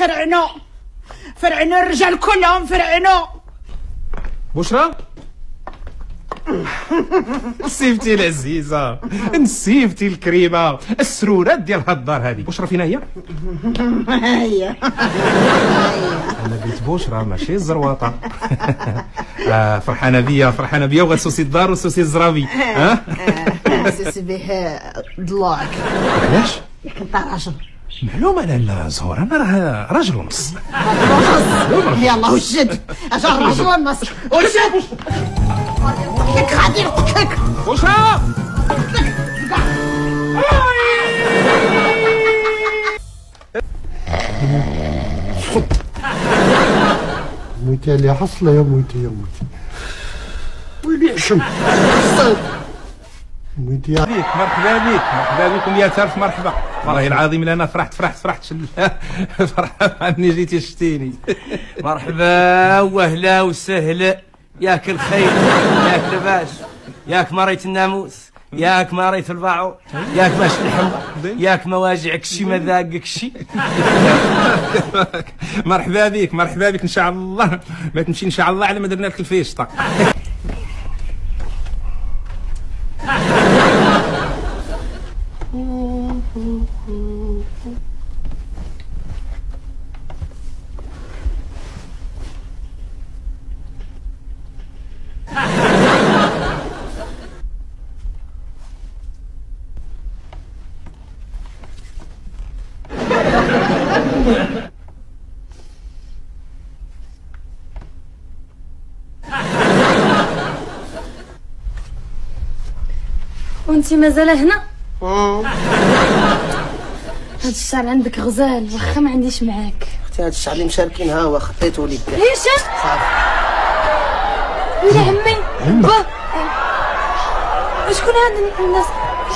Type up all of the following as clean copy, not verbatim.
فرعنوا الرجال كلهم فرعنوا. بشرى نسيفتي العزيزه، نسيفتي الكريمه، السرورات ديال هاد الدار هادي. بشرى فينا هي؟ هي انا قلت بشرى ماشي الزرواطه. فرحانه بيا وغتسوسي الدار وسوسي الزرابي. ها سوسي به ضلوعك. علاش؟ انت راجل معلومه لا زهور، انا راه راجل ونص. يلا وجد اجا راجل ونص وجد. غادي نقتلك بشرى. مويتي اللي حصله يا مويتي ويلي عشم مويتي يا بيك. مرحبا بكم يا ترف. مرحبا والله العظيم انا فرحت فرحاني جيتي شتيني. مرحبا واهلا وسهلا. ياك الخير، ياك لباس، ياك مريت الناموس، ياك مريت الباعور، ياك ماشي الحمر، ياك مواجعك شي مذاقك شي. مرحبا بك ان شاء الله. ما تمشي ان شاء الله على ما درنا لك الفيشطه. وانتي مازال هنا؟ هاد الشعر عندك غزال، واخا ما عنديش معاك. اختي هاد الشعر اللي مشاركين ها هو خطيته ليك. هشام صافي. ويلي عمي با شكون هاد الناس؟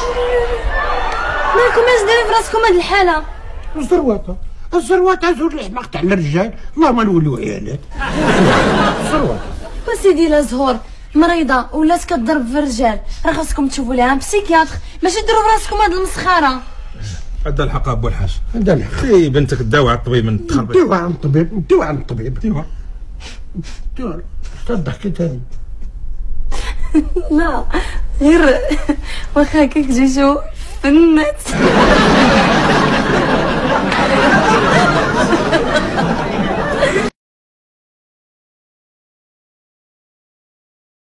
مالكم اش دايرين في راسكم هاد الحاله؟ الزروات زور الحماق تاع الرجال، اللهم نولوا عيالات. الزروات وسيدي لا زهور مريضه ولات كضرب في الرجال، راه خاصكم تشوفوا لها بسيكياتر، ماشي ديروا في راسكم هاد المسخره. عندها الحق ابو الحاج. عندها الحق. خي بنتك داوها على الطبيب من التخربيق. داوها عن الطبيب. داوها تضحكي تاني. لا غير واخا هكاك تجي شو فنت.